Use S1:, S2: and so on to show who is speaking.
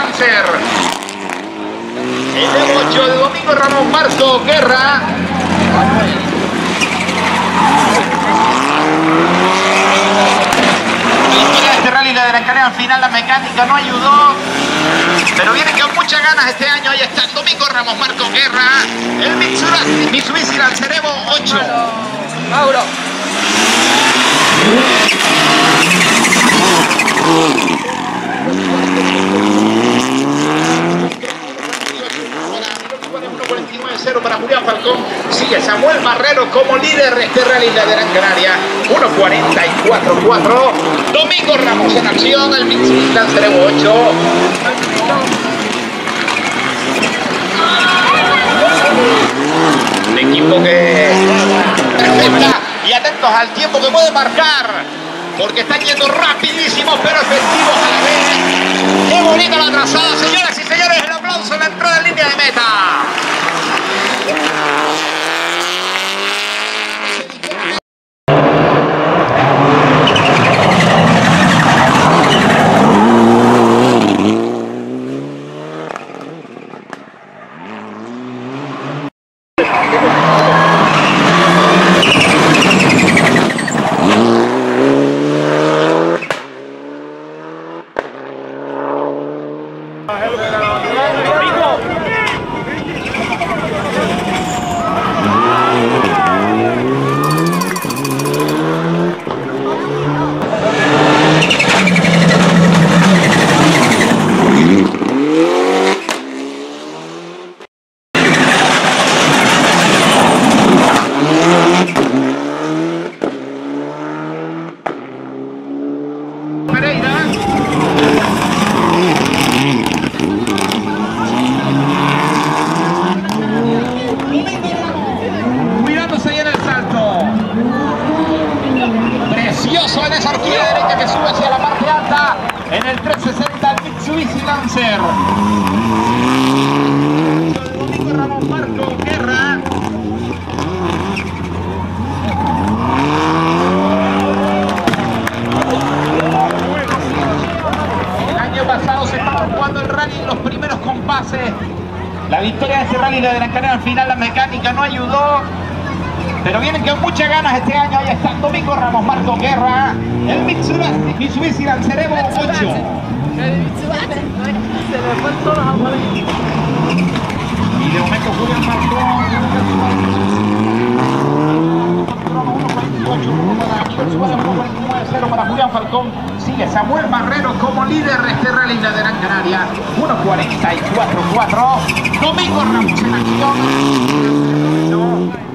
S1: Lancer. El Evo 8 de Domingo Ramos Marco Guerra. Este rally de Gran Canaria al final la mecánica no ayudó, pero viene con muchas ganas este año. Ahí está el Domingo Ramos Marco Guerra, el Mitsubishi Lancer Evo 8.
S2: Mauro.
S1: Para Julián Falcón. Sigue Samuel Marrero como líder de este rally de Gran Canaria. 1:44.4. Domingo Ramos en acción, el Mitsubishi Lancer Evo 8. El equipo que perfecta y atentos al tiempo que puede marcar, porque están yendo rapidísimos pero efectivos a la vez. ¡Qué bonita la trazada, señoras y señores! El aplauso en la entrada en línea de meta. Cuidándose ahí en el salto. Precioso en esa horquilla derecha que sube hacia la parte alta. En el 360 el Mitsubishi Lancer. Ramos Marco Guerra. El año pasado se estaba jugando el rally en los primeros compases. La victoria de este rally de Gran Canaria al final la mecánica no ayudó, pero vienen con muchas ganas este año. Ahí está Domingo Ramos Marco Guerra, el Mitsubishi Lancer Evo 8. Y de momento Julián Falcón para Julián Falcón. Sigue Samuel Marrero como líder de este rally de Gran Canaria. 1:44.4. Domingo Ramos en acción.